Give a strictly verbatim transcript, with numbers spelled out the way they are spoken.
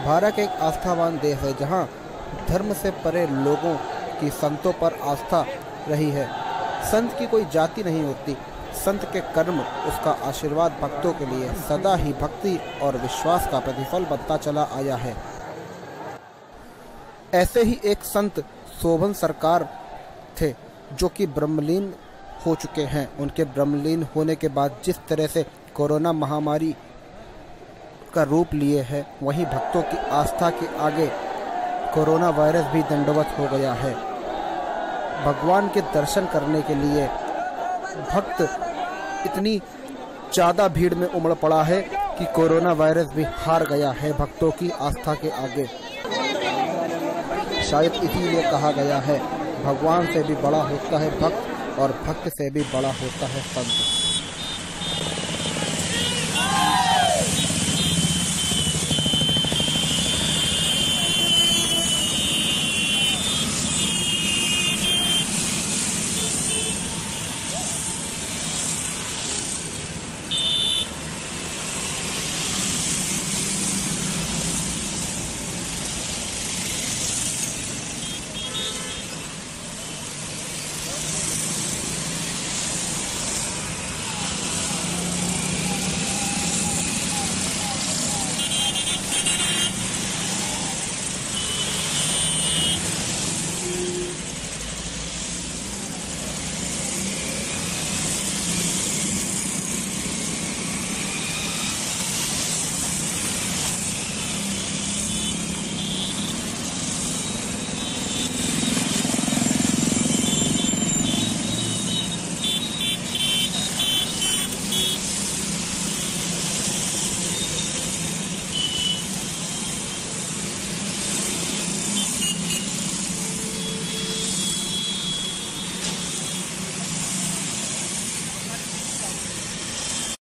भारत एक आस्थावान देश है जहां धर्म से परे लोगों की संतों पर आस्था रही है। संत की कोई जाति नहीं होती। संत के कर्म, उसका आशीर्वाद भक्तों के लिए सदा ही भक्ति और विश्वास का प्रतिफल बनता चला आया है। ऐसे ही एक संत शोभन सरकार थे जो कि ब्रह्मलीन हो चुके हैं। उनके ब्रह्मलीन होने के बाद जिस तरह से कोरोना महामारी का रूप लिए है, वहीं भक्तों की आस्था के आगे कोरोना वायरस भी दंडवत हो गया है। भगवान के दर्शन करने के लिए भक्त इतनी ज़्यादा भीड़ में उमड़ पड़ा है कि कोरोना वायरस भी हार गया है भक्तों की आस्था के आगे। शायद इसीलिए कहा गया है, भगवान से भी बड़ा होता है भक्त और भक्त से भी बड़ा होता है संत।